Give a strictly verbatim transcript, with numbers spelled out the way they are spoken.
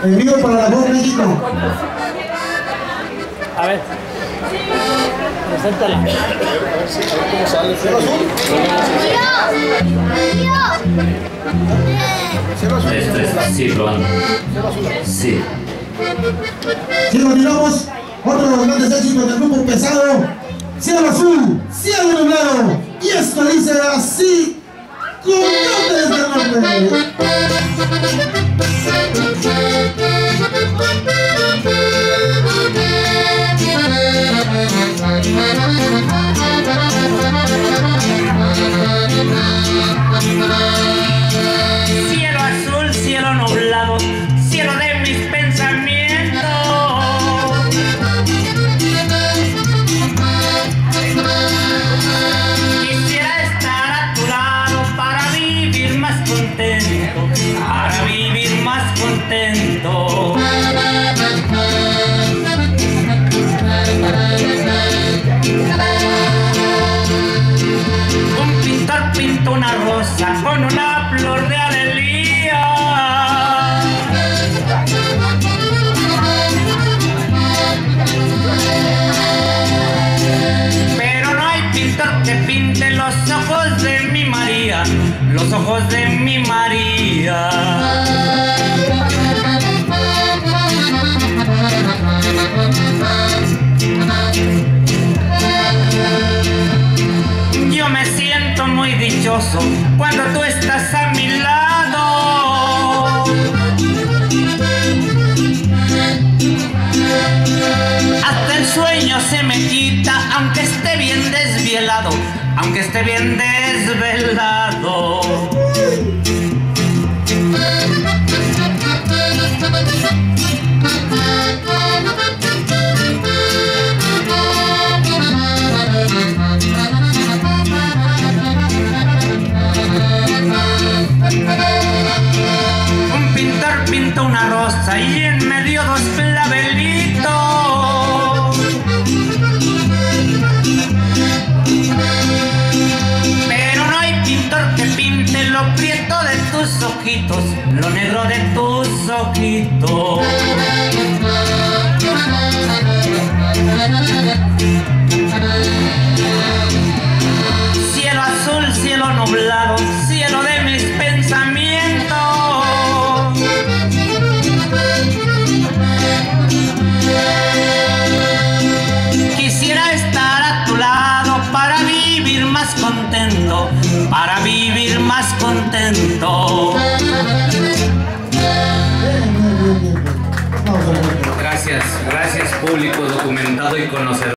Envío para la voz México. A ver. Preséntala. A ver, a ver si, a ver cómo sale. ¿Cielo azul? ¿Cielo azul? Tres, tres, sí, probando. ¿Cielo azul? Sí. Si continuamos, otro de los grandes éxitos del grupo Pesado, Cielo Azul, Cielo Nublado. Y esto dice así, Coyotes del Norte. Cielo azul, cielo nublado, cielo de mis pensamientos. Quisiera estar a tu lado para vivir más contento, para vivir más contento. Un pintor pintó una rosa con una flor de alegría. Pero no hay pintor que pinte los ojos de mi María, los ojos de mi María. Yo me siento muy dichoso cuando tú estás a mi lado. Hasta el sueño se me quita, aunque esté bien desvelado, aunque esté bien desvelado. Un pintor pintó una rosa y en medio dos clavelitos. Pero no hay pintor que pinte lo prieto de tus ojitos, lo negro de tus ojitos. Cielo azul, cielo nublado, cielo de mis pensamientos. Quisiera estar a tu lado para vivir más contento, para vivir más contento. Gracias, gracias público documentado y conocedor.